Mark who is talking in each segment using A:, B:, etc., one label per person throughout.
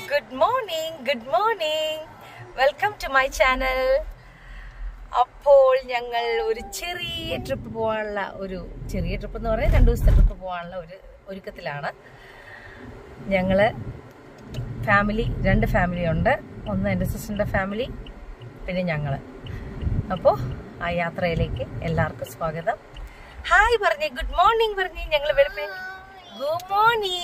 A: Good morning. Welcome to my channel. അപ്പോൾ ഞങ്ങൾ ഒരു ചെറിയ ട്രിപ്പ് പോകാനുള്ള ചെറിയ ട്രിപ്പ് എന്ന് പറഞ്ഞാൽ 2 ദിവസത്തെ ട്രിപ്പ് പോകാനുള്ള ഒരുക്കത്തിലാണ്. ഞങ്ങള് രണ്ട് ഫാമിലി ഉണ്ട്. ഒന്ന് എൻ്റെ സിസ്റ്ററിൻ്റെ ഫാമിലി, പിന്നെ ഞങ്ങൾ. അപ്പോൾ ആ യാത്രയിലേക്ക് എല്ലാവർക്കും സ്വാഗതം. ഹായ് പറഞ്ഞേ, ഗുഡ് മോർണിംഗ് പറഞ്ഞേ. ഞങ്ങൾ വെളുപ്പിന് ഗുഡ് മോർണിംഗ്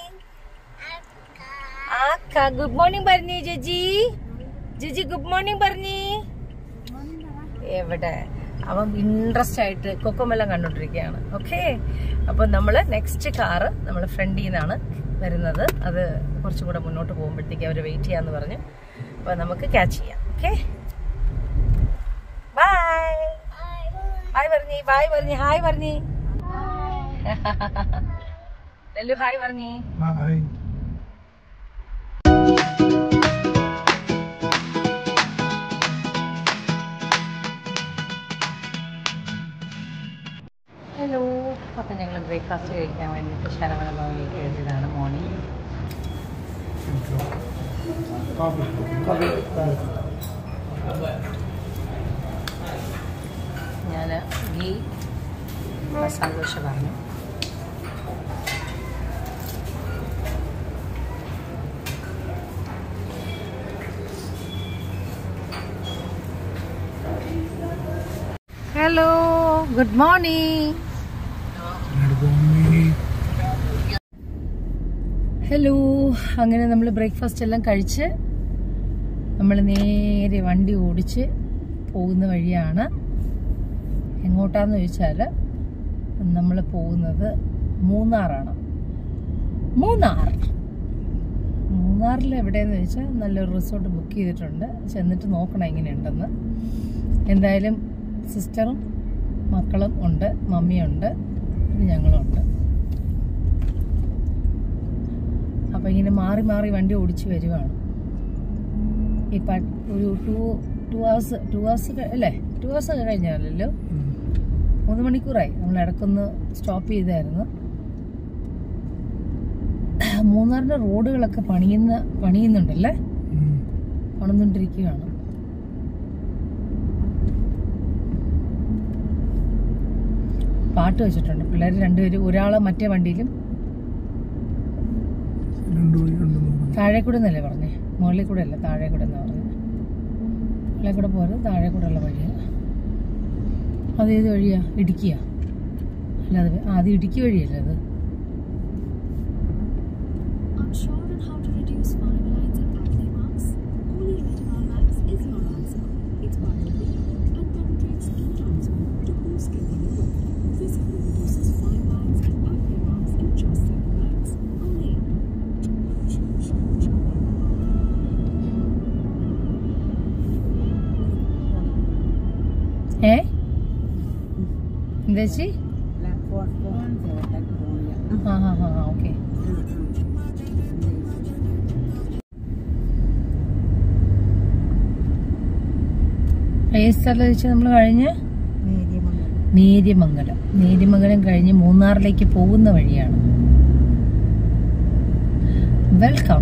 A: ആക്ക ഗുഡ് മോർണിംഗ് പറഞ്ഞേ. ജിജി ഗുഡ് മോർണിംഗ് പറഞ്ഞേ. എവിടെ അവൻ ഇൻട്രസ്റ്റ് ആയിട്ട് കൊക്കോമെല്ലാം കണ്ടോണ്ടിരിക്കുകയാണ്. ഓക്കെ, അപ്പൊ നമ്മള് നെക്സ്റ്റ് കാറ് നമ്മള് ഫ്രണ്ടിൽ നിന്നാണ് വരുന്നത്. അത് കുറച്ചും കൂടെ മുന്നോട്ട് പോകുമ്പോഴത്തേക്ക് അവര് വെയിറ്റ് ചെയ്യാന്ന് പറഞ്ഞു. അപ്പൊ നമുക്ക് ക്യാച്ച് ചെയ്യാം. ഓക്കെ, ബൈ പറഞ്ഞേ. ഹായ് പറഞ്ഞേ. നെല്ലു ഹായ് പറഞ്ഞേ. ഹലോ. അപ്പം ഞങ്ങൾ ബ്രേക്ക്ഫാസ്റ്റ് കഴിക്കാൻ വേണ്ടിയിട്ട് ശരവണ ഭവനിലേക്ക് എഴുതിയതാണ്. മോർണിംഗ് ഞാൻ ഗീ മസാല ദോശ പറഞ്ഞു. Hello, good morning. ഹലോ. അങ്ങനെ നമ്മൾ ബ്രേക്ക്ഫാസ്റ്റ് എല്ലാം കഴിച്ച് നമ്മൾ നേരെ വണ്ടി ഓടിച്ച് പോകുന്ന വഴിയാണ്. എങ്ങോട്ടാന്ന് ചോദിച്ചാൽ നമ്മൾ പോകുന്നത് മൂന്നാറാണ്. മൂന്നാറിൽ എവിടെയെന്ന് ചോദിച്ചാൽ നല്ലൊരു റിസോർട്ട് ബുക്ക് ചെയ്തിട്ടുണ്ട്. ചെന്നിട്ട് നോക്കണം എങ്ങനെയുണ്ടെന്ന്. എന്തായാലും സിസ്റ്ററും മക്കളും ഉണ്ട്, മമ്മിയുണ്ട്, പിന്നെ ഞങ്ങളുണ്ട്. അപ്പം ഇങ്ങനെ മാറി മാറി വണ്ടി ഓടിച്ച് വരുവാണ്. ഇപ്പം ഒരു ടു ഹവേഴ്സ് അല്ലേ? 2 hours ഒക്കെ കഴിഞ്ഞല്ലോ. 3 മണിക്കൂറായി. നമ്മൾ ഇടയ്ക്കൊന്ന് സ്റ്റോപ്പ് ചെയ്തായിരുന്നു. മൂന്നാറിൻ്റെ റോഡുകളൊക്കെ പണിയുന്നുണ്ടല്ലേ, പണിതുകൊണ്ടിരിക്കുകയാണ്. പാട്ട് വെച്ചിട്ടുണ്ട്. പിള്ളേർ 2 പേര്, ഒരാള് മറ്റേ വണ്ടിയിലും. താഴെ കൂടെ എന്നല്ലേ പറഞ്ഞേ? മുകളിൽ കൂടെ അല്ല, താഴെ കൂടെ എന്നാ പറഞ്ഞത്. മുകളിൽ കൂടെ പോയത് താഴെ കൂടെ ഉള്ള വഴിയാണ്. അത് ഏത് വഴിയാ? ഇടുക്കിയാ? അല്ല, അത് ഇടുക്കി വഴിയല്ലേ അത്? എന്താ ചേച്ചി? ഓക്കെ. ഏത് സ്ഥലം വെച്ച് നമ്മൾ കഴിഞ്ഞ്? നേര്യമംഗലം കഴിഞ്ഞ് മൂന്നാറിലേക്ക് പോകുന്ന വഴിയാണ്. Welcome.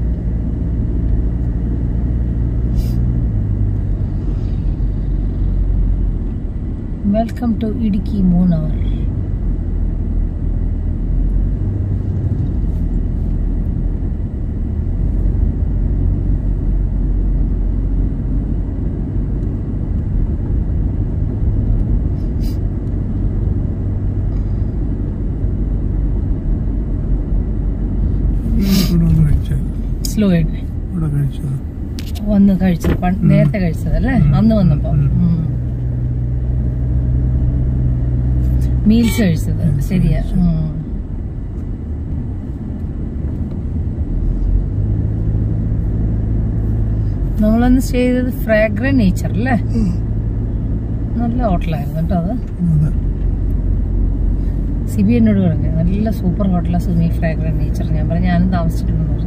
A: Welcome to Idiki Munnar. Slow ആയിട്ട് വന്ന് കഴിച്ചത്, നേരത്തെ കഴിച്ചതല്ലേ അന്ന് വന്നപ്പോ. മീൽസ് കഴിച്ചത് ശരിയാ. നമ്മളന്ന് സ്റ്റേ ചെയ്തത് ഫ്രാഗ്രന്റ് നേച്ചർ അല്ലേ? നല്ല ഹോട്ടലായിരുന്നു കേട്ടോ അത്. സിബി എന്നോട് പറഞ്ഞു നല്ല സൂപ്പർ ഹോട്ടലാണ് സുമി ഫ്രാഗ്രന്റ് നേച്ചർ. ഞാൻ പറഞ്ഞു ഞാനും താമസിച്ചിട്ടുണ്ടെന്ന് പറഞ്ഞു.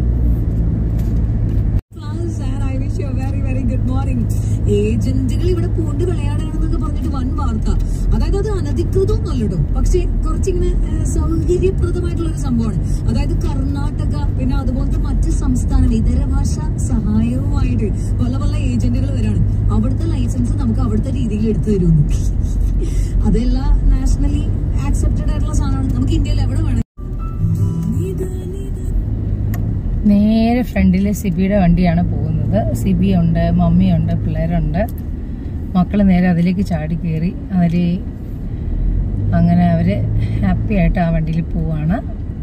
B: ഏജന്റുകൾ ഇവിടെ പോണ്ട് വിളയാടാണെന്നൊക്കെ പറഞ്ഞിട്ട് വൻ വാർത്ത. അതായത് അത് അനധികൃതമൊന്നും അല്ലട്ടോ, പക്ഷെ കുറച്ചിങ്ങനെ സൗകര്യപ്രദമായിട്ടുള്ള ഒരു സംഭവമാണ്. അതായത് കർണാടക പിന്നെ അതുപോലത്തെ മറ്റ് സംസ്ഥാനങ്ങൾ ഇതര ഭാഷ സഹായവുമായിട്ട് പല പല ഏജന്റുകൾ വരാണ്. അവിടുത്തെ ലൈസൻസ് നമുക്ക് അവിടുത്തെ രീതിയിൽ എടുത്തു തരുന്നു. അതെല്ലാം നാഷണലി ആക്സെപ്റ്റഡ് ആയിട്ടുള്ള സാധനമാണ്. നമുക്ക് ഇന്ത്യയിൽ എവിടെ വേണം.
A: നേരെ ഫ്രണ്ടിൽ സിബിയുടെ വണ്ടിയാണ് പോകുന്നത്. സിബി ഉണ്ട്, മമ്മിയുണ്ട്, പിള്ളേരുണ്ട്. മക്കൾ നേരെ അതിലേക്ക് ചാടി കയറി. അങ്ങനെ അവർ ഹാപ്പി ആയിട്ട് ആ വണ്ടിയിൽ പോവാണ്.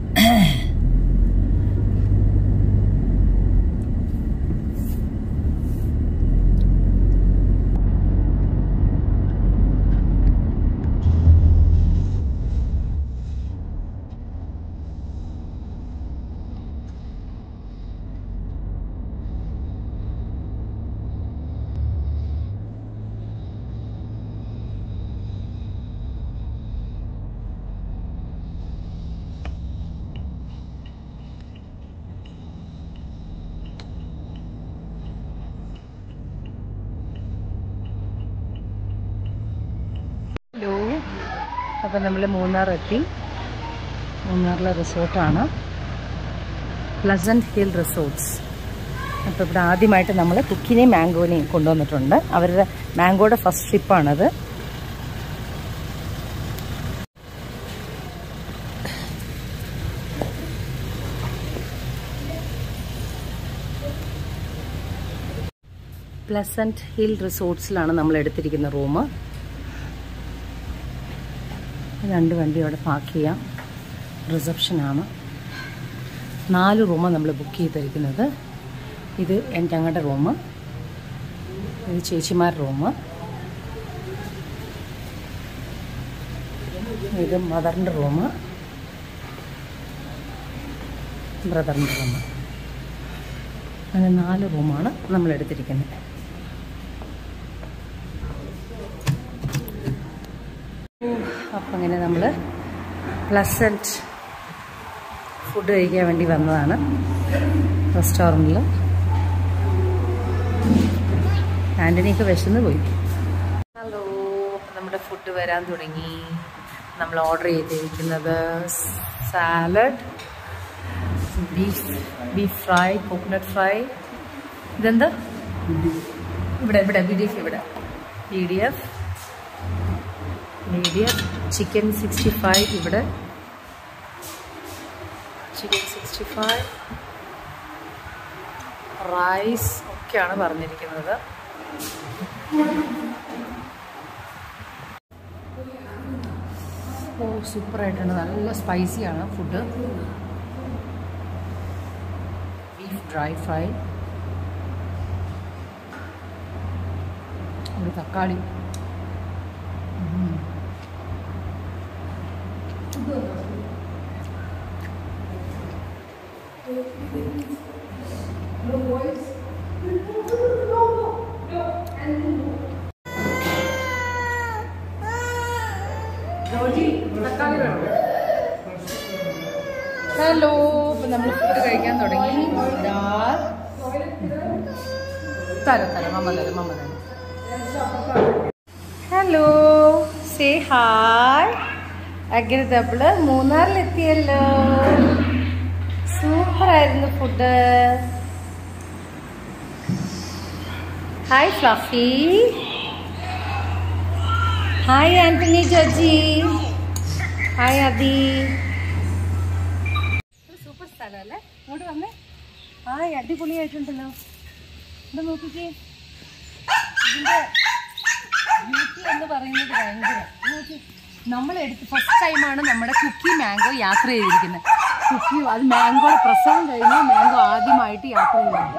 A: ഹലോ, അപ്പം നമ്മൾ മൂന്നാർ എത്തി. മൂന്നാറിലെ റിസോർട്ടാണ് പ്ലസന്റ് ഹിൽ റിസോർട്ട്സ്. അപ്പോൾ ഇവിടെ ആദ്യമായിട്ട് നമ്മൾ കുക്കിനെയും മാംഗോനെയും കൊണ്ടുവന്നിട്ടുണ്ട്. അവരുടെ മാംഗോയുടെ ഫസ്റ്റ് ട്രിപ്പാണത്. പ്ലസന്റ് ഹിൽ റിസോർട്ട്സിലാണ് നമ്മൾ എടുത്തിരിക്കുന്ന റൂം. 2 വണ്ടി അവിടെ പാർക്ക് ചെയ്യാം. റിസപ്ഷനാണ്. 4 റൂമാണ് നമ്മൾ ബുക്ക് ചെയ്തിരിക്കുന്നത്. ഇത് ഞങ്ങളുടെ റൂം, ഇത് ചേച്ചിമാരുടെ റൂം, ഇത് മദറിൻ്റെ റൂം, ബ്രദറിൻ്റെ റൂം. അങ്ങനെ 4 റൂമാണ് നമ്മൾ എടുത്തിരിക്കുന്നത്. അപ്പം അങ്ങനെ നമ്മൾ പ്ലസന്റ് ഫുഡ് കഴിക്കാൻ വേണ്ടി വന്നതാണ് റെസ്റ്റോറൻറ്റിൽ. ആൻ്റണിയൊക്കെ വിശന്ന് പോയി. ഹലോ, നമ്മുടെ ഫുഡ് വരാൻ തുടങ്ങി. നമ്മൾ ഓർഡർ ചെയ്തിരിക്കുന്നത് salad, beef fry, coconut fry. ഇതെന്താ ഇവിടെ ഇവിടെ PDF ചിക്കൻ 65, ഇവിടെ ചിക്കൻ 65, റൈസ് ഒക്കെയാണ് പറഞ്ഞിരിക്കുന്നത്. ഓ, സൂപ്പറായിട്ടുണ്ട്. നല്ല സ്പൈസിയാണ് ഫുഡ്. ബീഫ് ഡ്രൈ ഫ്രൈ, ഒരു തക്കാളി, ഹലോ, ഇപ്പം നമ്മൾ ഫുഡ് കഴിക്കാൻ തുടങ്ങി. തരം മമ്മ തരം. Hello, say hi. അങ്ങനെ നമ്മൾ മൂന്നാറിലെത്തിയല്ലോ. സൂപ്പറായിരുന്നു food. Hi Fluffy, hi Antony Joji, hi Adi. Super സ്ഥലമല്ലേ, ഇങ്ങോട്ട് വന്നേ. ഹായ്, അടിപൊളിയായിട്ടുണ്ടല്ലോ. ഇവിടെ നോക്കിക്കേ, ഇതിൻ്റെ ബ്യൂട്ടി എന്ന് പറയുന്നത് ഭയങ്കര. നമ്മളെടുത്ത് ഫസ്റ്റ് ടൈമാണ് നമ്മുടെ കുക്കി മാംഗോ യാത്ര ചെയ്തിരിക്കുന്നത്. കുക്കി അത് മാംഗോയുടെ പ്രസവം കഴിഞ്ഞ് മാംഗോ ആദ്യമായിട്ട് യാത്ര ചെയ്യുന്നത്.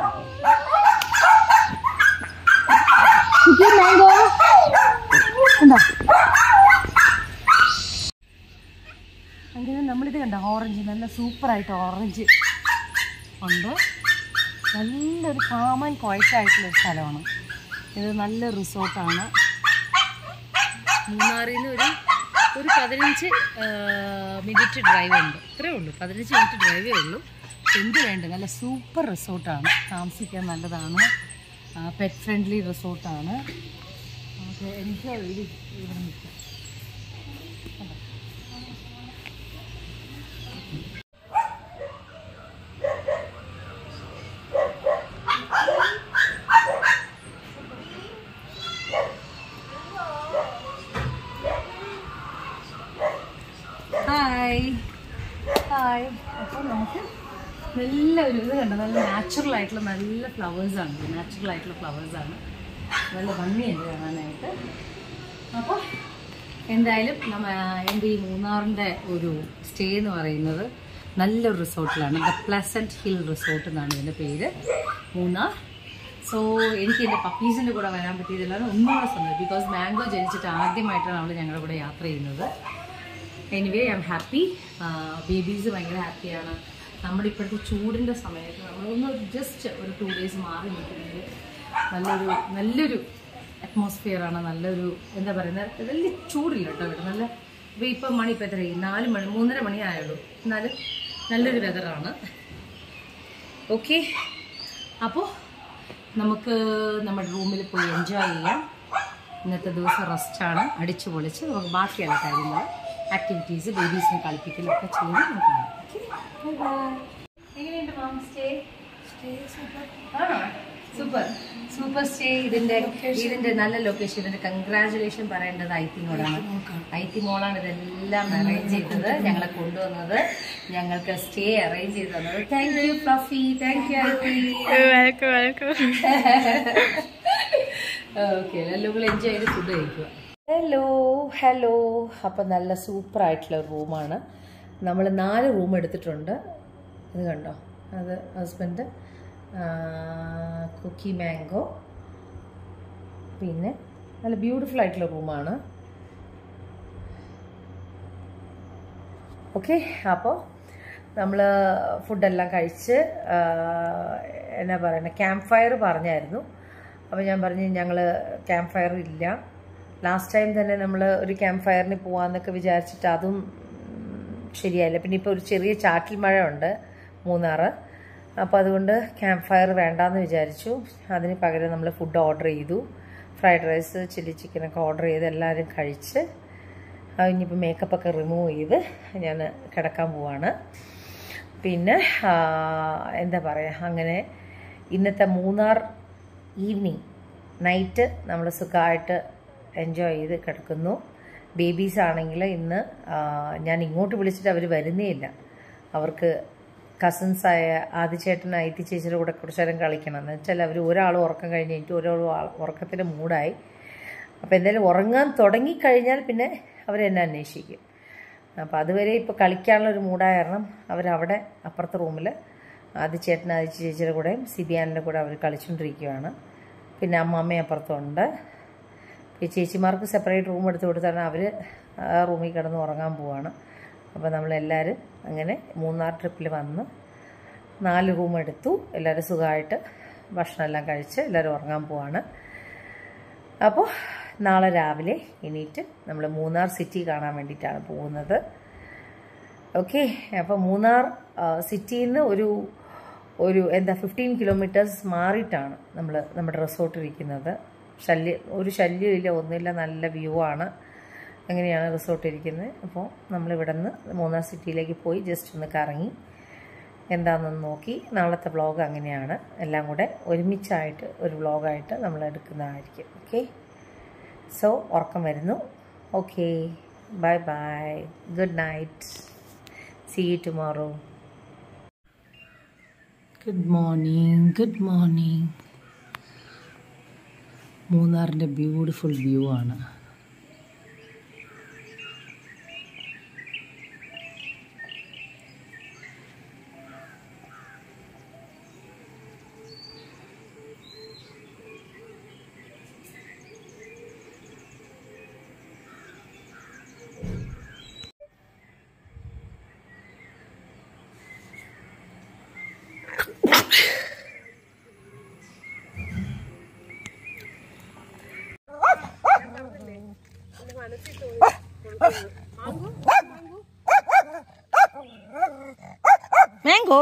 A: കുക്കി മാംഗോ ഉണ്ടോ? അങ്ങനെ നമ്മളിത് കണ്ട ഓറഞ്ച്, നല്ല സൂപ്പറായിട്ട് ഓറഞ്ച് ഉണ്ട്. നല്ലൊരു കാം ആൻഡ് ക്വയറ്റ് ആയിട്ടുള്ളൊരു സ്ഥലമാണ് ഇത്. നല്ല റിസോർട്ടാണ്. മൂന്നാറിൽ നിന്ന് ഒരു 15 മിനിറ്റ് ഡ്രൈവ് ഉണ്ട്. ഇത്രയേ ഉള്ളൂ, 15 മിനിറ്റ് ഡ്രൈവേ ഉള്ളൂ. എന്ത് വേണ്ട, നല്ല സൂപ്പർ റിസോർട്ടാണ്. താമസിക്കാൻ നല്ലതാണ്. പെറ്റ് ഫ്രണ്ട്ലി റിസോർട്ടാണ്. പക്ഷെ എനിക്ക് ഇവിടെ നിൽക്കാം. Hi hi. അപ്പോൾ നമുക്ക് നല്ലൊരു ഇത് കണ്ടോ, നല്ല നാച്ചുറൽ ആയിട്ടുള്ള നല്ല ഫ്ലവേഴ്സാണ്. നാച്ചുറൽ ആയിട്ടുള്ള ഫ്ലവേഴ്സാണ്, നല്ല ഭംഗിയുണ്ട് കാണാനായിട്ട്. അപ്പോൾ എന്തായാലും എൻ്റെ ഈ മൂന്നാറിൻ്റെ ഒരു സ്റ്റേ എന്ന് പറയുന്നത് നല്ലൊരു റിസോർട്ടിലാണ്. ദ പ്ലസൻറ്റ് ഹിൽ റിസോർട്ട് എന്നാണ് ഇതിൻ്റെ പേര്, മൂന്നാർ. സോ എനിക്ക് എൻ്റെ പപ്പീസിൻ്റെ കൂടെ വരാൻ പറ്റിയതിലാണ് ഒന്നുകൂടെ സന്തോഷം. ബിക്കോസ് മാംഗോ ജനിച്ചിട്ട് ആദ്യമായിട്ടാണ് അവൾ ഞങ്ങളുടെ കൂടെ യാത്ര ചെയ്യുന്നത്. Anyway I am happy. Babies ഭയങ്കര ഹാപ്പിയാണ്. നമ്മുടെ ഇപ്പോഴത്തെ ചൂടിൻ്റെ സമയത്ത് നമ്മളൊന്ന് ജസ്റ്റ് ഒരു 2 days മാറി നിൽക്കുന്നത് നല്ലൊരു അറ്റ്മോസ്ഫിയറാണ്. നല്ലൊരു എന്താ പറയുന്നത്, വലിയ ചൂടില്ല കേട്ടോ ഇവിടെ. നല്ല ഇപ്പം മണി ഇപ്പം എത്രയായി, 4 മണി 3:30 മണി ആയുള്ളൂ. എന്നാലും നല്ലൊരു വെതറാണ്. ഓക്കെ, അപ്പോൾ നമുക്ക് നമ്മുടെ റൂമിൽ പോയി എൻജോയ് ചെയ്യാം. ഇന്നത്തെ ദിവസം റെസ്റ്റാണ്. അടിച്ചു പൊളിച്ച് നമുക്ക് ബാക്കിയുള്ള കാര്യങ്ങൾ, ആക്ടിവിറ്റീസ്, ബേബീസിനെ കളിപ്പിക്കലൊക്കെ ചെയ്ത് നമുക്ക് കാണാം. എങ്ങനെയുണ്ട് മാം സ്റ്റേ? ആണോ? Super stay. ഇതിന്റെ നല്ല ലൊക്കേഷൻ. ഇതിന്റെ കൺഗ്രാജുലേഷൻ പറയേണ്ടത് ഐത്തിനോടാണ്. ഐത്തിമോളാണ് ഇതെല്ലാം അറേഞ്ച് ചെയ്തത്, ഞങ്ങളെ കൊണ്ടുവന്നത്, ഞങ്ങൾക്ക് സ്റ്റേ അറേഞ്ച് ചെയ്ത് തന്നത്. Thank you Fluffy, thank you ഐത്തി. ഓക്കെ, എല്ലാം എൻജോയ് ചെയ്ത് ഫുഡ് കഴിക്കുക. ഹലോ. അപ്പം നല്ല സൂപ്പറായിട്ടുള്ള റൂമാണ്. നമ്മൾ 4 റൂം എടുത്തിട്ടുണ്ട്. ഇത് കണ്ടോ, അത് ഹസ്ബൻഡ്, കുക്കി മാംഗോ, പിന്നെ നല്ല ബ്യൂട്ടിഫുൾ ആയിട്ടുള്ള റൂമാണ്. ഓക്കെ, അപ്പോൾ നമ്മൾ ഫുഡെല്ലാം കഴിച്ച് എന്നാ പറയുന്നത്, ക്യാമ്പ് ഫയർ പറഞ്ഞായിരുന്നു. അപ്പോൾ ഞാൻ പറഞ്ഞു ഞങ്ങൾ ക്യാമ്പ് ഫയർ ഇല്ല. ലാസ്റ്റ് ടൈം തന്നെ നമ്മൾ ഒരു ക്യാമ്പ് ഫയറിന് പോകാമെന്നൊക്കെ വിചാരിച്ചിട്ട് അതും ശരിയായില്ല. പിന്നെ ഇപ്പോൾ ഒരു ചെറിയ ചാറ്റൽ മഴ ഉണ്ട് മൂന്നാറ്. അപ്പോൾ അതുകൊണ്ട് ക്യാമ്പ് ഫയർ വേണ്ടാന്ന് വിചാരിച്ചു. അതിന് പകരം നമ്മൾ ഫുഡ് ഓർഡർ ചെയ്തു. ഫ്രൈഡ് റൈസ്, ചില്ലി ചിക്കനൊക്കെ ഓർഡർ ചെയ്ത് എല്ലാവരും കഴിച്ച് ഇനിയിപ്പോൾ മേക്കപ്പൊക്കെ റിമൂവ് ചെയ്ത് ഞാൻ കിടക്കാൻ പോവാണ്. പിന്നെ എന്താ പറയുക, അങ്ങനെ ഇന്നത്തെ മൂന്നാർ ഈവനിങ് നൈറ്റ് നമ്മൾ സുഖമായിട്ട് എൻജോയ് ചെയ്ത് കിടക്കുന്നു. ബേബീസ് ആണെങ്കിൽ ഇന്ന് ഞാൻ ഇങ്ങോട്ട് വിളിച്ചിട്ട് അവർ വരുന്നേ ഇല്ല. അവർക്ക് കസിൻസായ ആദിച്ചേട്ടനും ഐത്തി ചേച്ചിയുടെ കൂടെ കുറച്ച് നേരം കളിക്കണം. എന്ന് വെച്ചാൽ അവർ ഒരാൾ ഉറക്കം കഴിഞ്ഞ് കഴിഞ്ഞിട്ട് ഒരാൾ ഉറക്കത്തിൻ്റെ മൂടായി. അപ്പോൾ എന്തായാലും ഉറങ്ങാൻ തുടങ്ങിക്കഴിഞ്ഞാൽ പിന്നെ അവരെന്നെ അന്വേഷിക്കും. അപ്പോൾ അതുവരെ ഇപ്പോൾ കളിക്കാനുള്ളൊരു മൂടായ കാരണം അവരവിടെ അപ്പുറത്തെ റൂമിൽ ആദിച്ചേട്ടനും ആദിച്ച ചേച്ചിയുടെ കൂടെയും സിബിയാനിൻ്റെ കൂടെ അവർ കളിച്ചുകൊണ്ടിരിക്കുകയാണ്. പിന്നെ അമ്മാമ്മയും അപ്പുറത്തുണ്ട്. ഈ ചേച്ചിമാർക്ക് സെപ്പറേറ്റ് റൂം എടുത്ത് കൊടുത്താണ് അവർ ആ റൂമിൽ കിടന്ന് ഉറങ്ങാൻ പോവാണ്. അപ്പോൾ നമ്മളെല്ലാവരും അങ്ങനെ മൂന്നാർ ട്രിപ്പിൽ വന്ന് 4 റൂം എടുത്തു. എല്ലാവരും സുഖമായിട്ട് ഭക്ഷണമെല്ലാം കഴിച്ച് എല്ലാവരും ഉറങ്ങാൻ പോവാണ്. അപ്പോൾ നാളെ രാവിലെ എണീറ്റ് നമ്മൾ മൂന്നാർ സിറ്റി കാണാൻ വേണ്ടിയിട്ടാണ് പോകുന്നത്. ഓക്കെ, അപ്പോൾ മൂന്നാർ സിറ്റിയിൽ നിന്ന് ഒരു 15 kilometers മാറിയിട്ടാണ് നമ്മൾ നമ്മുടെ റിസോർട്ട് ഇരിക്കുന്നത്. ഒരു ശല്യമില്ല, ഒന്നുമില്ല, നല്ല വ്യൂ ആണ്. അങ്ങനെയാണ് റിസോർട്ട് ഇരിക്കുന്നത്. അപ്പോൾ നമ്മളിവിടെ നിന്ന് മൂന്നാർ സിറ്റിയിലേക്ക് പോയി ജസ്റ്റ് ഒന്ന് കറങ്ങി എന്താണെന്ന് നോക്കി നാളത്തെ വ്ളോഗ് അങ്ങനെയാണ്. എല്ലാം കൂടെ ഒരുമിച്ചായിട്ട് ഒരു വ്ളോഗായിട്ട് നമ്മൾ എടുക്കുന്നതായിരിക്കും. ഓക്കെ, സോ ഉറക്കം വരുന്നു. Okay, bye bye, good night, see you tomorrow. Good morning. മൂന്നാറിൻ്റെ ബ്യൂട്ടിഫുൾ വ്യൂ ആണ്. മാംഗോ,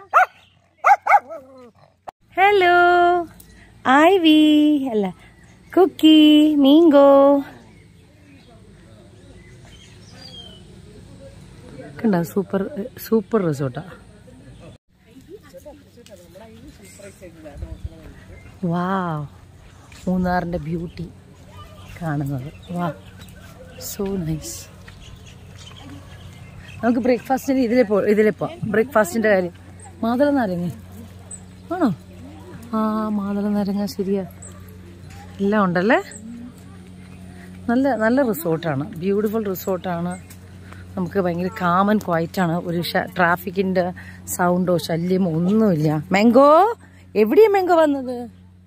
A: ഹലോ ഐവി, അല്ല കുക്കി മീങ്കോ കണ്ട സൂപ്പർ സൂപ്പർ റിസോർട്ടാ. വാവ്, മൂന്നാറിൻ്റെ ബ്യൂട്ടി കാണുന്നത്. വാ, സോ നൈസ്. നമുക്ക് ബ്രേക്ക്ഫാസ്റ്റിന് ഇതിലെ പോവാം. ബ്രേക്ക്ഫാസ്റ്റിൻ്റെ കാര്യം മാതള നാരങ്ങ ആണോ? ആ, മാതള നാരങ്ങ ശരിയാ, എല്ലാം ഉണ്ടല്ലേ. നല്ല നല്ല റിസോർട്ടാണ്, ബ്യൂട്ടിഫുൾ റിസോർട്ടാണ്. നമുക്ക് ഭയങ്കര കാം ആൻഡ് ക്വയറ്റാണ്. ഒരു ട്രാഫിക്കിൻ്റെ സൗണ്ടോ ശല്യമോ ഒന്നുമില്ല. മാംഗോ എവിടെയാ മാംഗോ വന്നത്?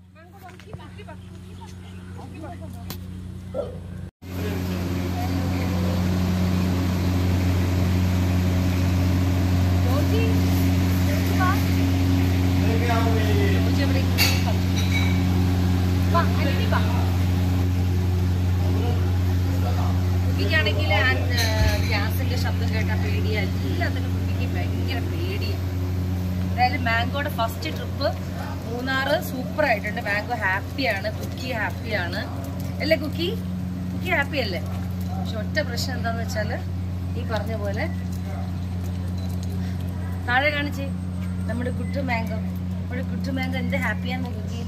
A: കുട്ടിക്കാണെങ്കിൽ ഗ്യാസിന്റെ ശബ്ദം കേട്ടാൽ പേടിയാ, എല്ലാത്തിനും കുട്ടിക്ക് ഭയങ്കര പേടിയാണ്. എന്തായാലും മാംഗോയുടെ ഫസ്റ്റ് ട്രിപ്പ് മൂന്നാറ് സൂപ്പർ ആയിട്ടുണ്ട്. മാംഗോ ഹാപ്പിയാണ്, കുക്കി ഹാപ്പിയാണ് അല്ലേ? കുക്കി ഹാപ്പി അല്ലേ? പക്ഷെ ഒറ്റ പ്രശ്നം എന്താന്ന് വെച്ചാല് ഈ പറഞ്ഞ പോലെ താഴെ കാണിച്ചേ നമ്മുടെ കുട്ടു മാംഗോ. നമ്മുടെ കുട്ടു മാംഗോ എന്ത് ഹാപ്പിയാന്ന് കുക്കി.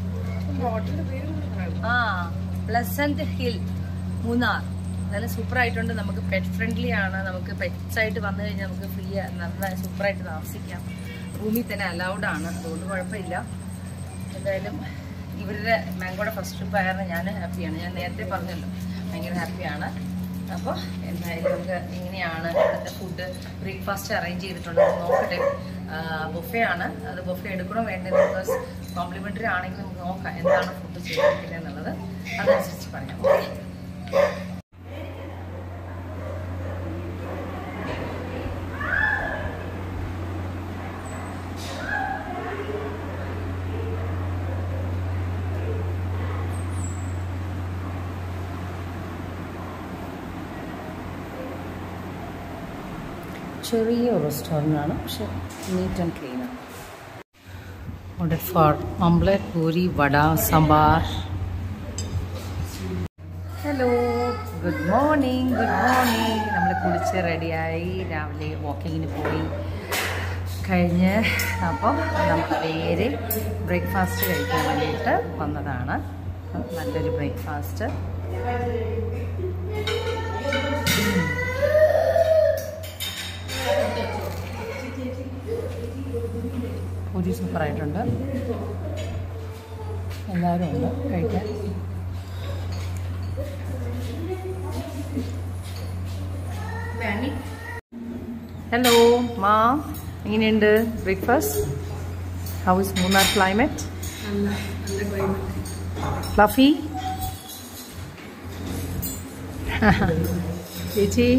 A: ആ, പ്ലസന്റ് ഹിൽ മൂന്നാർ നല്ല സൂപ്പർ ആയിട്ടുണ്ട്. നമുക്ക് പെറ്റ് ഫ്രണ്ട്ലി ആണ്. നമുക്ക് പെറ്റ്സ് ആയിട്ട് വന്നു കഴിഞ്ഞാൽ നമുക്ക് ഫ്രീ നല്ല സൂപ്പറായിട്ട് താമസിക്കാം. റൂമിൽ തന്നെ അലൗഡ് ആണ്, അതുകൊണ്ട് കുഴപ്പമില്ല. എന്തായാലും ഇവരുടെ മാംഗോയുടെ ഫസ്റ്റ് ട്രിപ്പ് ആയിരുന്നു. ഞാൻ ഹാപ്പിയാണ്, ഞാൻ നേരത്തെ പറഞ്ഞല്ലോ ഭയങ്കര ഹാപ്പിയാണ്. അപ്പോൾ എന്തായാലും നമുക്ക് ഇങ്ങനെയാണ് ഇവിടുത്തെ ഫുഡ്. ബ്രേക്ക്ഫാസ്റ്റ് അറേഞ്ച് ചെയ്തിട്ടുണ്ട്, നോക്കട്ടെ. ബൊഫേ ആണ്, അത് ബൊഫേ എടുക്കണോ വേണ്ടത്? ബിക്കോസ് കോംപ്ലിമെൻ്ററി ആണെങ്കിൽ നമുക്ക് നോക്കാം എന്താണ് ഫുഡ് ചെയ്തിരിക്കുന്നത് എന്നുള്ളത്, അതനുസരിച്ച് പറയാം. ചെറിയ റെസ്റ്റോറൻ്റാണ്, പക്ഷെ നീറ്റ് ആൻഡ് ക്ലീൻ ആണ്. Order for omelette, puri, vada, sambar. Hello, good morning. നമ്മൾ കുളിച്ച് റെഡിയായി രാവിലെ വാക്കിങ്ങിന് പോയി കഴിഞ്ഞ്. അപ്പോൾ നമുക്ക് നേരെ ബ്രേക്ക്ഫാസ്റ്റ് കഴിക്കാൻ വേണ്ടിയിട്ട് വന്നതാണ്. നല്ലൊരു ബ്രേക്ക്ഫാസ്റ്റ്. പൂരി സൂപ്പറായിട്ടുണ്ട്, എല്ലാവരും ഉണ്ട് കഴിക്കാൻ. ഹലോ മാ, എങ്ങനെയുണ്ട് breakfast? How is Munnar climate? Fluffy ചേച്ചി?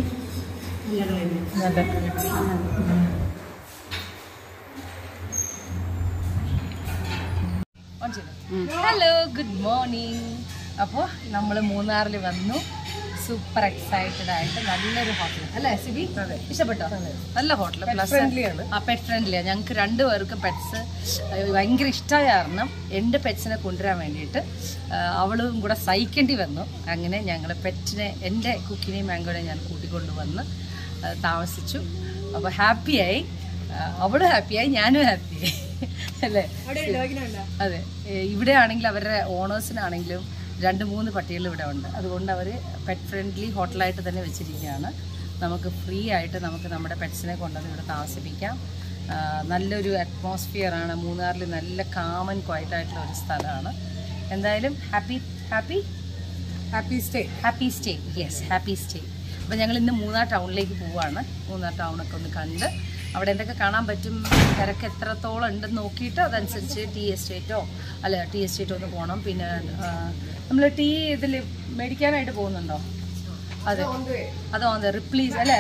A: Hello, good morning. അപ്പോൾ നമ്മൾ മൂന്നാറിൽ വന്നു. സൂപ്പർ എക്സൈറ്റഡ് ആയിട്ട് നല്ലൊരു ഹോട്ടൽ അല്ലേ സിബി? ഇഷ്ടപ്പെട്ടോ? നല്ല ഹോട്ടൽ, പ്ലസ് പെറ്റ് ഫ്രണ്ട്ലിയാണ്. ഞങ്ങൾക്ക് രണ്ടുപേർക്കും പെറ്റ്സ് ഭയങ്കര ഇഷ്ടമായ കാരണം എൻ്റെ പെറ്റ്സിനെ കൊണ്ടുവരാൻ വേണ്ടിയിട്ട് അവളും കൂടെ സഹിക്കേണ്ടി വന്നു. അങ്ങനെ ഞങ്ങൾ പെറ്റിനെ, എൻ്റെ കുക്കിനെയും മാംഗോനെയും ഞാൻ കൂട്ടിക്കൊണ്ടുവന്ന് താമസിച്ചു. അപ്പോൾ ഹാപ്പിയായി, അവളും ഹാപ്പിയായി, ഞാനും ഹാപ്പിയായി അല്ലേ? അതെ, ഇവിടെ ആണെങ്കിൽ അവരുടെ ഓണേഴ്സിനാണെങ്കിലും 2-3 പട്ടികൾ ഇവിടെ ഉണ്ട്. അതുകൊണ്ട് അവർ പെറ്റ് ഫ്രണ്ട്ലി ഹോട്ടലായിട്ട് തന്നെ വെച്ചിരിക്കുകയാണ്. നമുക്ക് ഫ്രീ ആയിട്ട് നമുക്ക് നമ്മുടെ പെറ്റ്സിനെ കൊണ്ടുവന്ന് ഇവിടെ താമസിപ്പിക്കാം. നല്ലൊരു അറ്റ്മോസ്ഫിയറാണ് മൂന്നാറിൽ, നല്ല കാമൻ ക്വയറ്റായിട്ടുള്ള ഒരു സ്ഥലമാണ്. എന്തായാലും happy stay. Yes, happy stay. അപ്പോൾ ഞങ്ങൾ ഇന്ന് മൂന്നാർ ടൗണിലേക്ക് പോവുകയാണ്. മൂന്നാർ ടൗണൊക്കെ ഒന്ന് കണ്ട് അവിടെ എന്തൊക്കെ കാണാൻ പറ്റും, തിരക്ക് എത്രത്തോളം ഉണ്ടെന്ന് നോക്കിയിട്ട് അതനുസരിച്ച് ടീ എസ്റ്റേറ്റോ ഒന്ന് പോകണം. പിന്നെ നമ്മൾ ടീ ഇതിൽ മേടിക്കാനായിട്ട് പോകുന്നുണ്ടോ? അതെ, അത് ഓൺ ദ റിപ്ലീസിൻ്റെ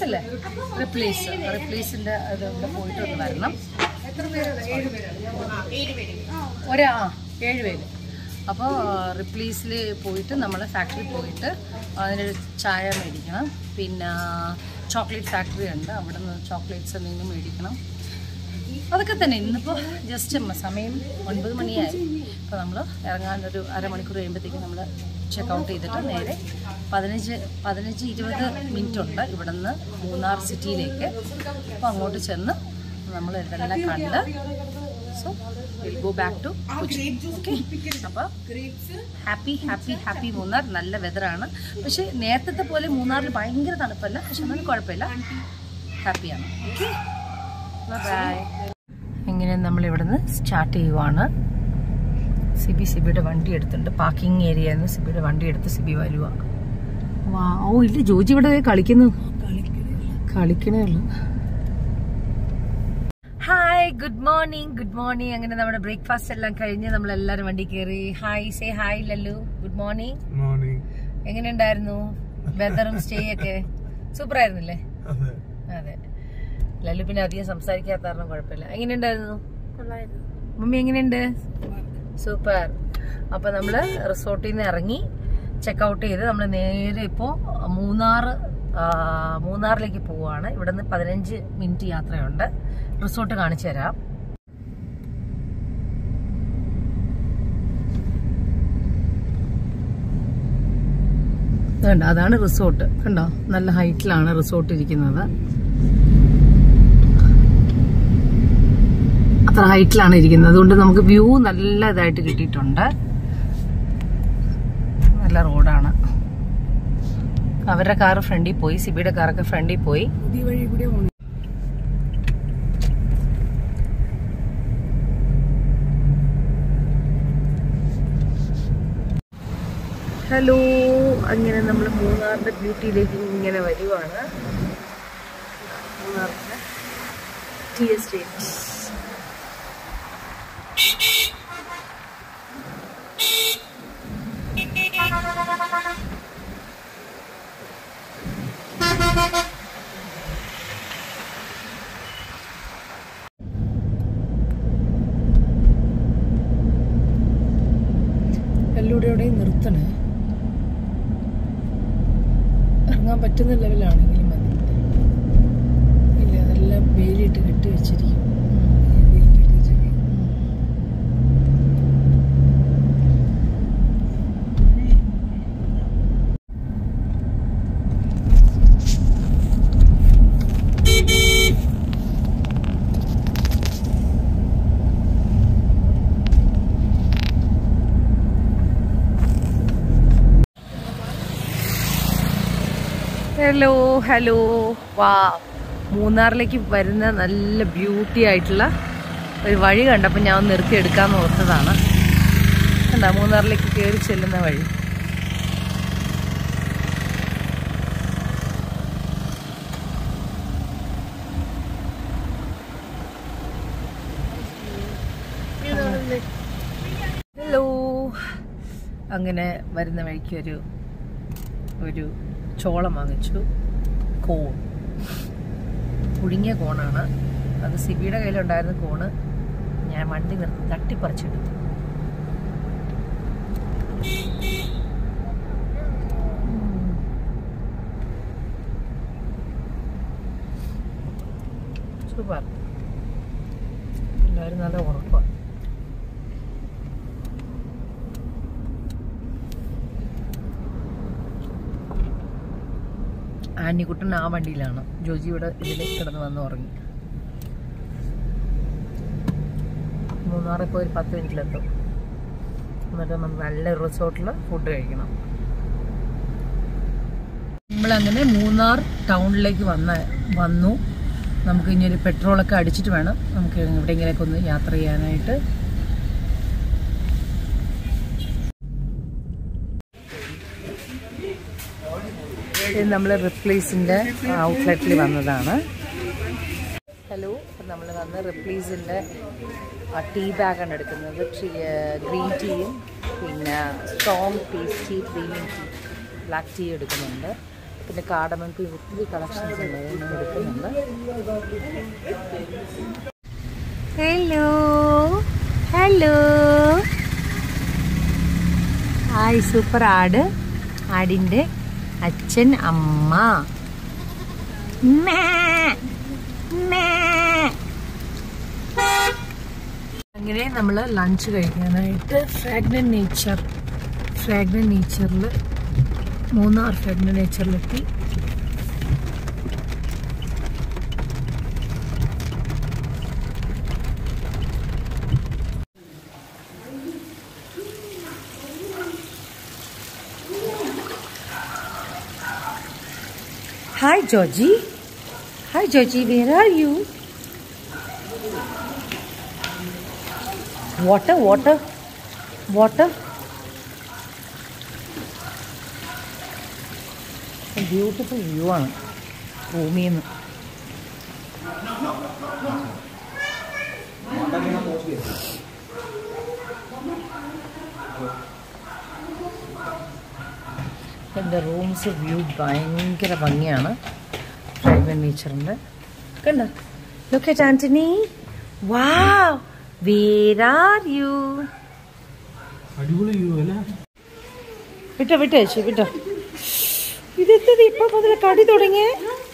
A: അത് ഇവിടെ പോയിട്ട് ഒന്ന് വരണം. 7 പേര്. അപ്പോൾ റിപ്ലീസിൽ പോയിട്ട് നമ്മൾ ഫാക്ടറി പോയിട്ട് അതിനൊരു ചായ മേടിക്കണം. പിന്നെ ചോക്ലേറ്റ് ഫാക്ടറി ഉണ്ട്, അവിടെ നിന്ന് ചോക്ലേറ്റ്സ് എന്തെങ്കിലും മേടിക്കണം. അതൊക്കെ തന്നെ. ഇന്നിപ്പോൾ ജസ്റ്റ് സമയം 9 മണിയായി, അപ്പോൾ നമ്മൾ ഇറങ്ങാനൊരു അരമണിക്കൂർ കഴിയുമ്പോഴത്തേക്കും നമ്മൾ ചെക്കൗട്ട് ചെയ്തിട്ട് നേരെ 15-20 മിനിറ്റ് ഉണ്ട് ഇവിടെ നിന്ന് മൂന്നാർ സിറ്റിയിലേക്ക്. അപ്പോൾ അങ്ങോട്ട് ചെന്ന് നമ്മൾ ഇതെല്ലാം കണ്ട് so will go back to Kochi. Okay, അപ്പോൾ ഹാപ്പി മൂന്നാർ. നല്ല വെതറാണ്, പക്ഷേ നേരത്തെ പോലെ മൂന്നാറിൽ ഭയങ്കര തണുപ്പല്ല, പക്ഷെ ഒന്നും കുഴപ്പമില്ല, ഹാപ്പിയാണ്. Okay, bye. ഇങ്ങനെ നമ്മളിവിടെ നിന്ന് സ്റ്റാർട്ട് ചെയ്യുവാണ്. സിബിയുടെ വണ്ടി എടുത്തിട്ടുണ്ട്, പാർക്കിംഗ് ഏരിയയിൽ നിന്ന് സിബിയുടെ വണ്ടി എടുത്ത് സിബി വരുക. വാ, ഓ ഇല്ല, ജോജി ഇവിടെ കളിക്കണേ ഉള്ളു. Hi, good morning. അങ്ങനെ നമ്മുടെ ബ്രേക്ക്ഫാസ്റ്റ് എല്ലാം കഴിഞ്ഞ് നമ്മളെല്ലാരും വണ്ടി കയറി. Hi, say hi Lallu. Good morning. എങ്ങനെ ഉണ്ടായിരുന്നു വെതറും സ്റ്റേ ഒക്കെ? സൂപ്പർ ആയിരുന്നില്ലേ? അതെ, ലല്ലു പിന്നെ അധികം സംസാരിക്കാത്ത കാരണം കുഴപ്പമില്ല. എങ്ങനെയുണ്ടായിരുന്നു മമ്മി? എങ്ങനെയുണ്ട്? സൂപ്പർ. അപ്പൊ നമ്മള് റിസോർട്ടിൽ നിന്ന് ഇറങ്ങി ചെക്കൗട്ട് ചെയ്ത് നമ്മൾ നേരെ ഇപ്പോ മൂന്നാറിലേക്ക് പോവാണ്. ഇവിടെ നിന്ന് 15 മിനിറ്റ് യാത്രയുണ്ട്. റിസോർട്ട് കാണിച്ചു തരാം. കണ്ടോ, അതാണ് റിസോർട്ട്. കണ്ടോ, നല്ല ഹൈറ്റിലാണ് റിസോർട്ട് ഇരിക്കുന്നത്. അത്ര ഹൈറ്റിലാണ് ഇരിക്കുന്നത്, അതുകൊണ്ട് നമുക്ക് വ്യൂ നല്ല ഇതായിട്ട് കിട്ടിയിട്ടുണ്ട്. നല്ല റോഡാണ്. അവരുടെ കാറ് ഫ്രണ്ടിൽ പോയി, സിബിയുടെ കാറൊക്കെ ഫ്രണ്ടിൽ പോയി. ഹലോ, അങ്ങനെ നമ്മൾ മൂന്നാറിന്റെ ബ്യൂട്ടിയിലേക്ക് ഇങ്ങനെ വരുവാണ്. മൂന്നാറിന്റെ ടീ എസ്റ്റേറ്റ്. എല്ലൂടെയും നിർത്തണേ, ഇറങ്ങാൻ പറ്റുന്ന ലെവലാണെങ്കിലും മതി. ഇല്ല, അതെല്ലാം വേലിയിട്ട് കെട്ടി വെച്ചിരിക്കും. ഹലോ വാ, മൂന്നാറിലേക്ക് വരുന്ന നല്ല ബ്യൂട്ടി ആയിട്ടുള്ള ഒരു വഴി കണ്ടപ്പോൾ ഞാൻ ഒന്ന് നിർത്തി എടുക്കാമെന്ന് ഓർത്തതാണ്. കണ്ടോ, മൂന്നാറിലേക്ക് കയറി ചെല്ലുന്ന വഴി. ഹലോ, അങ്ങനെ വരുന്ന വഴിക്ക് ഒരു ചോളം വാങ്ങിച്ചു. കോൺ, പുഴുങ്ങിയ കോണാണ് അത്. സിബിയുടെ കയ്യിലുണ്ടായിരുന്ന കോണ് ഞാൻ വണ്ടി നിർത്തി തട്ടിപ്പറിച്ചെടുത്തു. സൂപ്പർ, എല്ലാവരും നല്ല ഉറപ്പാണ്. ആനിക്കുട്ടൻ ആ വണ്ടിയിലാണ്, ജോജി ഇവിടെ ഇതിലേക്ക് കിടന്ന് വന്ന് ഉറങ്ങി. മൂന്നാറിൽ പോയി 10 മിനിറ്റിലെത്തും. എന്നിട്ട് നമുക്ക് നല്ല റിസോർട്ടിൽ ഫുഡ് കഴിക്കണം. നമ്മളങ്ങനെ മൂന്നാർ ടൗണിലേക്ക് വന്നു. നമുക്ക് ഇനി ഒരു പെട്രോളൊക്കെ അടിച്ചിട്ട് വേണം നമുക്ക് എവിടെയെങ്കിലൊക്കെ ഒന്ന് യാത്ര ചെയ്യാനായിട്ട്. നമ്മൾ റിപ്ലീസിൻ്റെ ഔട്ട്ലെറ്റിൽ വന്നതാണ്. ഹലോ, നമ്മൾ വന്ന് റിപ്ലീസിൻ്റെ ടീ ബാഗാണ് എടുക്കുന്നത്. ഗ്രീൻ ടീയും പിന്നെ strong tasty premium tea, black tea എടുക്കുന്നുണ്ട്. പിന്നെ കാർഡമം ടീ, ഒത്തിരി കളക്ഷൻസ് ഉണ്ട്, എടുക്കുന്നുണ്ട്. ഹലോ ഹായ്, സൂപ്പർ ആട്. ആടിൻ്റെ അച്ഛൻ, അമ്മ. അങ്ങനെ നമ്മൾ ലഞ്ച് കഴിക്കാനായിട്ട് ഫ്രാഗ്രന്റ് നേച്ചറിൽ മൂന്നാർ ഫ്രാഗ്രന്റ് നേച്ചറിലെത്തി. Hi Georgie. Hi Georgie, where are you? Water. A beautiful view ആണ് റൂമിൽ നിന്ന്. എൻ്റെ റൂംസ് വ്യൂ ഭയങ്കര ഭംഗിയാണ്. ഫ്രാഗ്രന്റ് നേച്ചറിൻ്റെ കണ്ടോ. Look at Anthony. Wow. Where are you?
C: അടിപൊളി വ്യൂ അല്ലേ?
A: വിട്ടോ. ഇതെത്തത് ഇപ്പൊ മുതൽ കടി തുടങ്ങിയേ?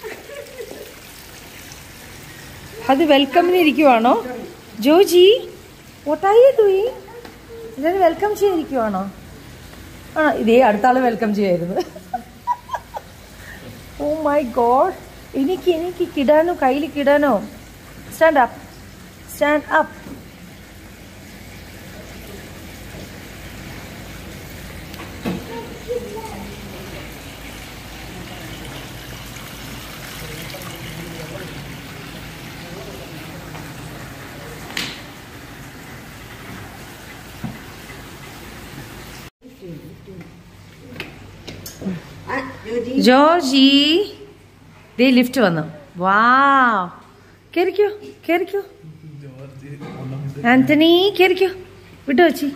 A: അത് വെൽക്കമിന് ഇരിക്കുവാണോ Joji? What are you doing? ഇതൊരു വെൽക്കം ചെയ്തിരിക്കുവാണോ? ആണോ? ഇതേ അടുത്ത ആള് വെൽക്കം ചെയ്യായിരുന്നു. Oh my god. എനിക്ക് കിടാനോ, കയ്യിൽ കിടാനോ. Stand up. ജോർജി ദേ ലിഫ്റ്റ് വന്നു. വാവ്. കേറിക്കോ. ആന്റണി കേറിക്കോ. വിട്ടു വെച്ചി.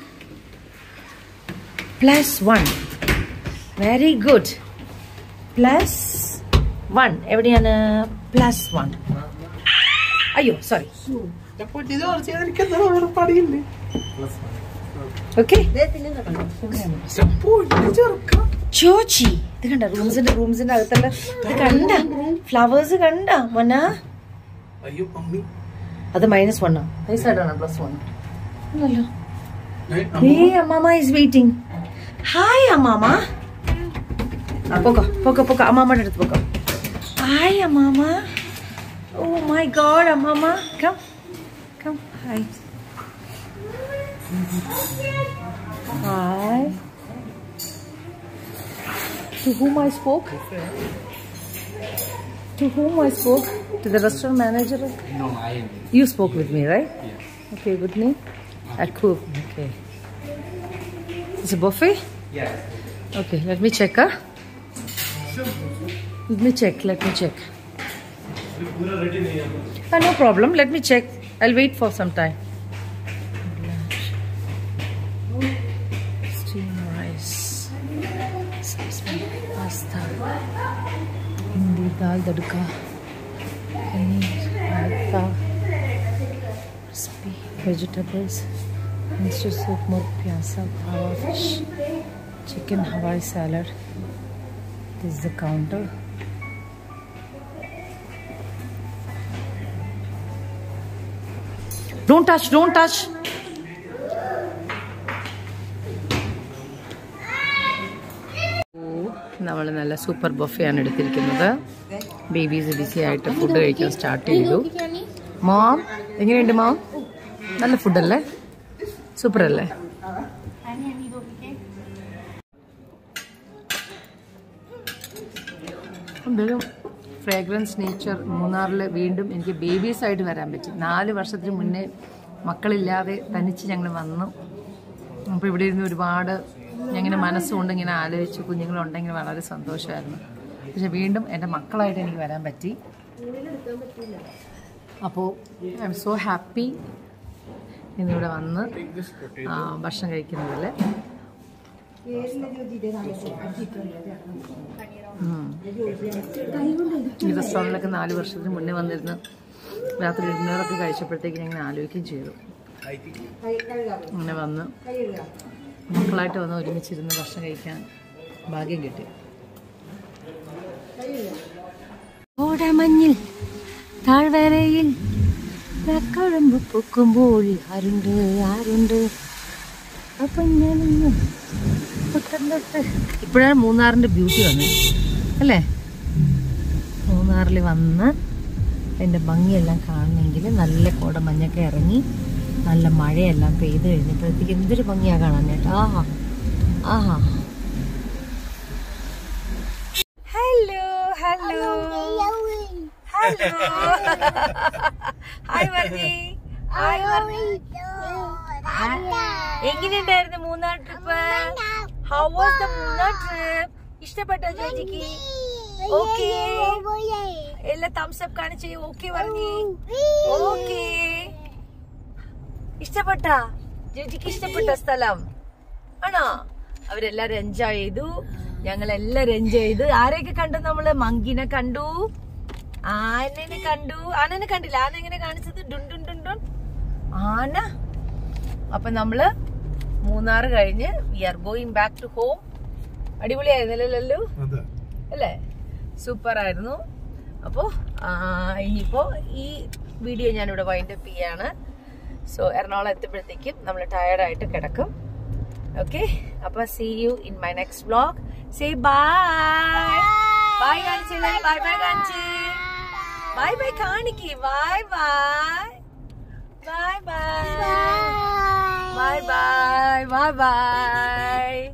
A: +1. Very good. +1 എവിടെയാണ്? +1. അയ്യോ സോറി. ഓക്കെ ചോച്ചി. ഇത് കണ്ട റൂംസിന്റെ അകത്തല്ല. ഇത് കണ്ട ഫ്ലവേഴ്സ് കണ്ട മൊന്ന. അത് -1 സൈഡാണ്. +1 അല്ലല്ലോ. അമ്മാമ ഈസ് വെയിറ്റിംഗ്. ഹായ് അമ്മാമ. പോക്കോ അമ്മാമ്മയുടെ അടുത്ത് പോക്കോ. ഹായ് അമ്മാമ. ഓ മൈ ഗോഡ് അമ്മാമ. Come hi. Hi. To whom I spoke? To the restaurant manager?
C: No, I am.
A: You spoke with me, right?
C: Yes.
A: Okay, good name? Akub. Okay. It's a buffet?
C: Yes.
A: Okay, let me check. Let me check. No problem. Let me check. I'll wait for some time. Hindi dal tadka, paneer, raita, crispy vegetables, miso soup, murg pyasa, khawa fish, chicken Hawaii salad. This is the counter. Don't touch. നമ്മൾ നല്ല super ബൊഫയാണ് എടുത്തിരിക്കുന്നത്. Babies busy ആയിട്ട് food കഴിക്കാൻ start ചെയ്തു. Mom എങ്ങനെയുണ്ട് mom? നല്ല ഫുഡല്ലേ? സൂപ്പർ അല്ലേ? എന്തായാലും ഫ്രാഗ്രൻസ് നേച്ചർ മൂന്നാറിൽ വീണ്ടും എനിക്ക് ബേബീസായിട്ട് വരാൻ പറ്റി. 4 വർഷത്തിന് മുന്നേ മക്കളില്ലാതെ തനിച്ച് ഞങ്ങൾ വന്നു. അപ്പോൾ ഇവിടെ ഇരുന്ന് ഒരുപാട് ഞങ്ങനെ മനസ്സുകൊണ്ട് ഇങ്ങനെ ആലോചിച്ച് കുഞ്ഞുങ്ങളുണ്ടെങ്കിൽ വളരെ സന്തോഷമായിരുന്നു. പക്ഷെ വീണ്ടും എൻ്റെ മക്കളായിട്ട് എനിക്ക് വരാൻ പറ്റി. അപ്പോൾ ഐ എം സോ ഹാപ്പി ഇന്നിവിടെ വന്ന് ഭക്ഷണം കഴിക്കുന്നതിൽ. ഈ റെസ്റ്റോറൻറ്റിലൊക്കെ 4 വർഷത്തിന് മുന്നേ വന്നിരുന്ന് രാത്രി ഡിന്നറൊക്കെ കഴിച്ചപ്പോഴത്തേക്ക് ഞാൻ ഇങ്ങനെ ആലോചിക്കുകയും ചെയ്തു. അങ്ങനെ വന്ന് മക്കളായിട്ട് വന്ന് ഒരുമിച്ചിരുന്ന് ഭക്ഷണം കഴിക്കാൻ ഭാഗ്യം കിട്ടി. കോടമഞ്ഞിൽ താഴ്വരയിൽ കഴമ്പ് പൊക്കുമ്പോൾ ആരുണ്ട് ആരുണ്ട്. അപ്പം ഞാനിന്ന് ഇപ്പോഴാണ് മൂന്നാറിൻ്റെ ബ്യൂട്ടി വന്നത് അല്ലേ? മൂന്നാറിൽ വന്ന് അതിൻ്റെ ഭംഗിയെല്ലാം കാണണമെങ്കിൽ നല്ല കോടമഞ്ഞൊക്കെ ഇറങ്ങി നല്ല മഴയെല്ലാം പെയ്ത് കഴിഞ്ഞപ്പോഴത്തേക്ക് എന്തൊരു ഭംഗിയാണ് കാണാനായിട്ട്. ആഹാ ആഹാ. Hello hello hello. Hi Vargi. Hi Vargi. എങ്ങനെയുണ്ടായിരുന്നു Munnar trip? How was the Munnar trip? ഇഷ്ടപ്പെട്ടോ ചേച്ചിക്ക്? ഓക്കേ എല്ലാം തംസ് അപ്പ് കാണിച്ച് ഓക്കെ പറഞ്ഞു. ഓക്കേ ഇഷ്ടപ്പെട്ടാ ചേച്ചിക്ക്? ഇഷ്ടപ്പെട്ട സ്ഥലം ആണോ? അവരെല്ലാരും എൻജോയ് ചെയ്തു, ഞങ്ങളെല്ലാരും എൻജോയ് ചെയ്തു. ആരെയൊക്കെ കണ്ടു നമ്മള്? മങ്കിനെ കണ്ടു, ആനനെ കണ്ടു. ആനനെ കണ്ടില്ല? ആന എങ്ങനെ കാണിച്ചത്? ഡുൺ ഡുൺ ഡുൺ ഡുൺ ആന. അപ്പൊ നമ്മള് മൂന്നാറ് കഴിഞ്ഞ് we are going back to home. അടിപൊളിയായിരുന്നല്ലോ അല്ലേ? സൂപ്പർ ആയിരുന്നു. അപ്പോ ഇനിയിപ്പോ ഈ വീഡിയോ ഞാനിവിടെ വൈൻഡ് അപ്പ് ചെയ്യാണ്. സോ എറണാകുളം എത്തുമ്പോഴത്തേക്കും നമ്മൾ ടയർഡായിട്ട് കിടക്കും. ഓക്കെ, അപ്പൊ see you in my next vlog. Say bye. Bye കാണിച്ചേ, ബൈ ബൈ കാണിച്ചേ, ബൈ ബൈ കാണിക്ക്, bye bye bye bye bye bye bye by.